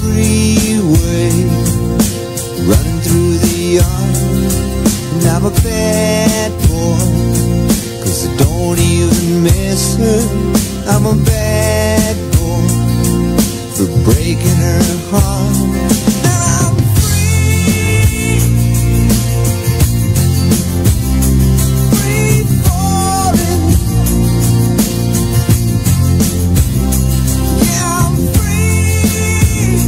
freeway, running through the yard. And I'm a bad boy, 'cause I don't even miss her. I'm a bad boy for breaking her heart. Now I'm free, free falling. Yeah, I'm free,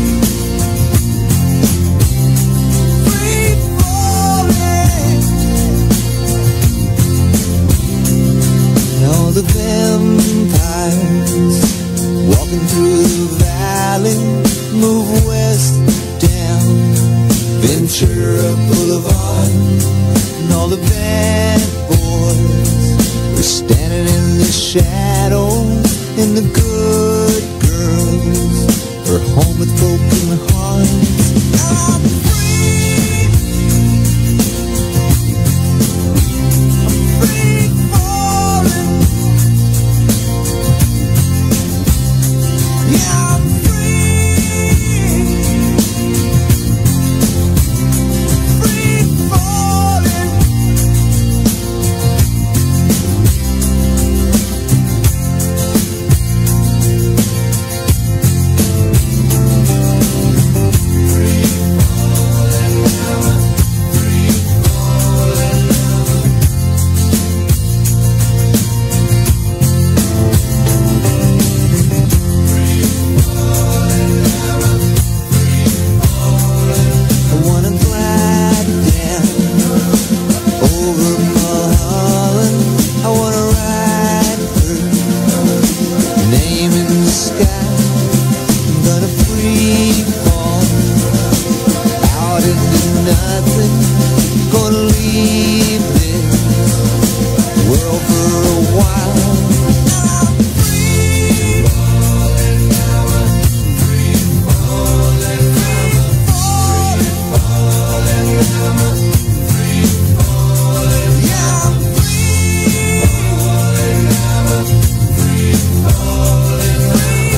free falling. And all the vampires walking through the valley move west down Ventura Boulevard. And all the bad boys are standing in the shadow, and the good girls are home with broken hearts. I'm free, I'm free falling. Yeah, I'm free, free falling. I wanna glide down over Mulholland. I wanna write her name in the sky. I'm gonna free fall out into nothing. Gonna leave this world for a while. I'm free, falling, free falling, free falling, free falling. Yeah, I'm free, falling, free falling, free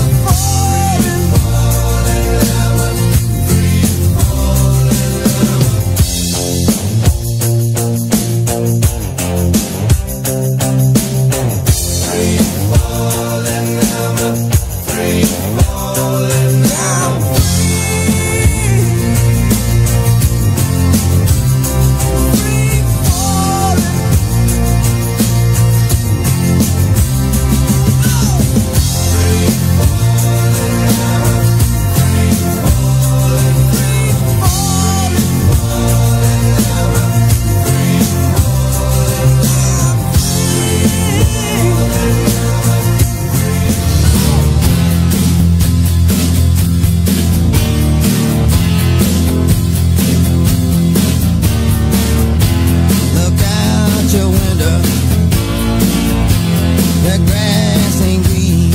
Look out your window, the grass ain't green,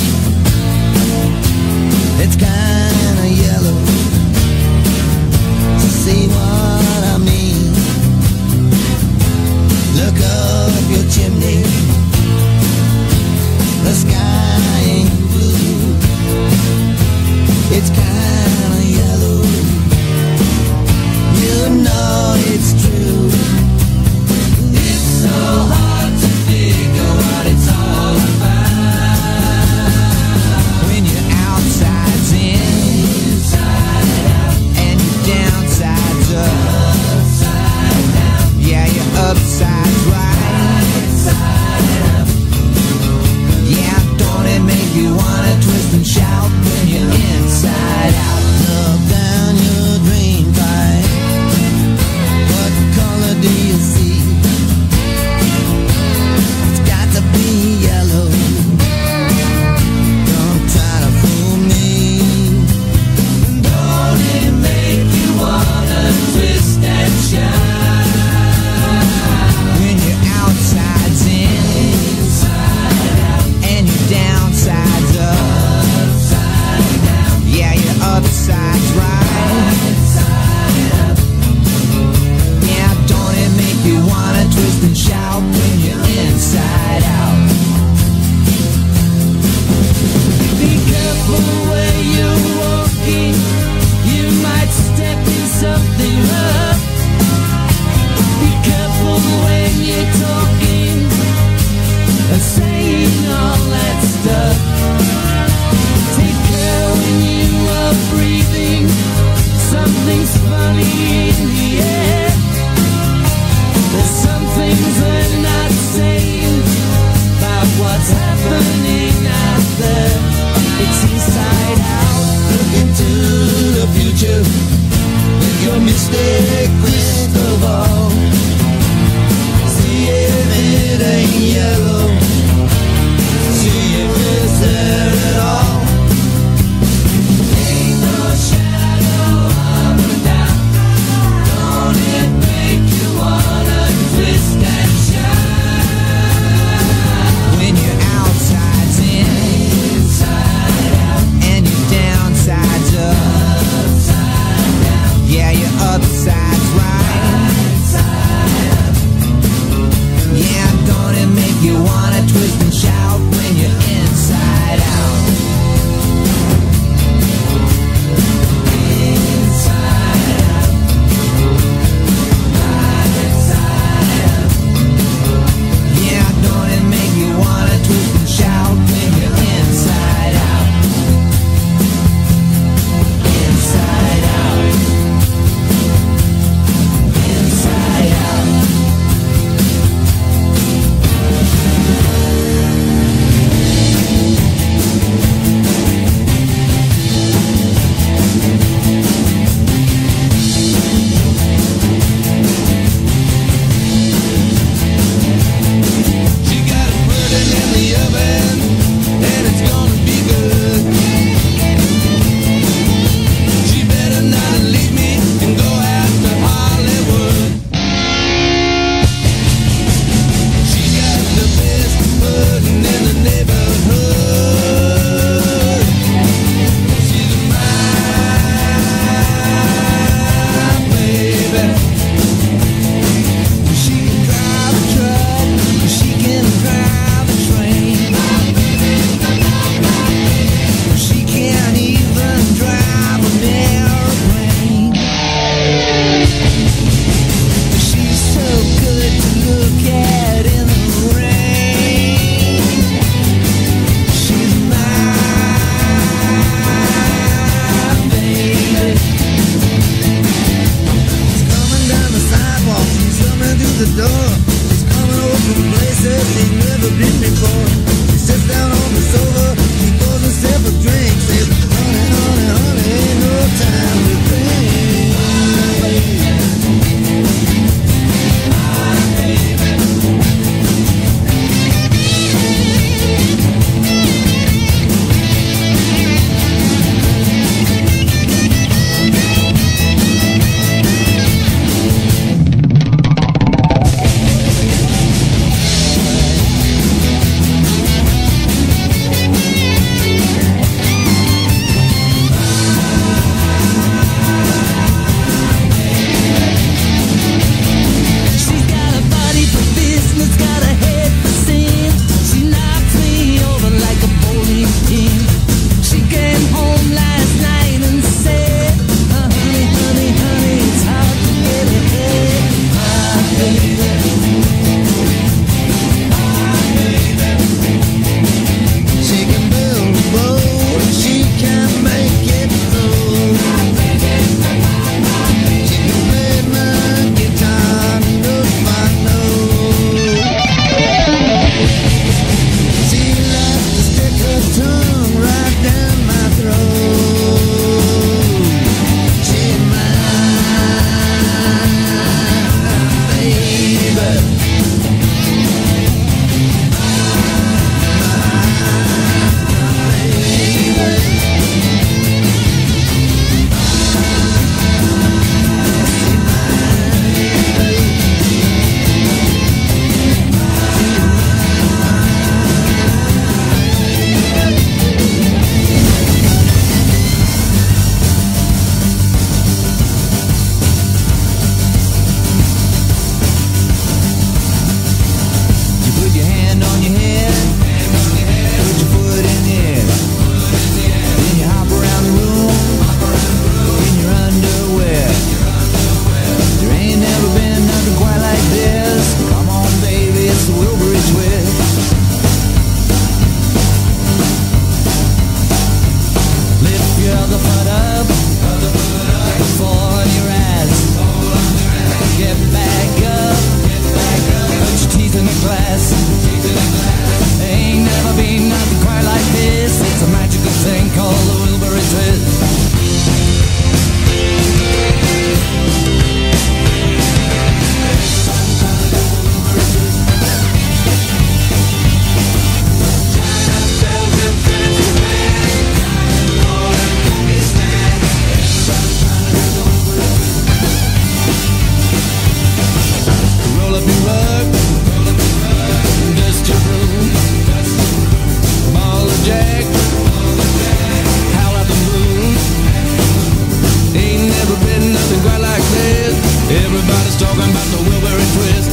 it's kinda yellow. See what I mean? Look up your chimney, the sky ain't blue, it's kinda yellow. You know it's true. It's so hard to figure what it's all about when your outside's inside out and your downside's upside down. Yeah, your upside's right side up. Yeah, don't it make you wanna twist and shout when you're inside out? Look down your drain pipe. What color do you see? It's got to be yellow. Don't try to fool me. Don't it make you wanna twist and shout when your outside's inside out and your downside's upside down? Yeah, your upside's right side up. Yeah, don't it make you wanna twist and shout when you're inside out? Be careful where you're walking. Everybody's talking about the Wilbury twist.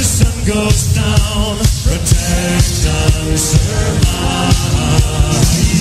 Goes down, protect and survive.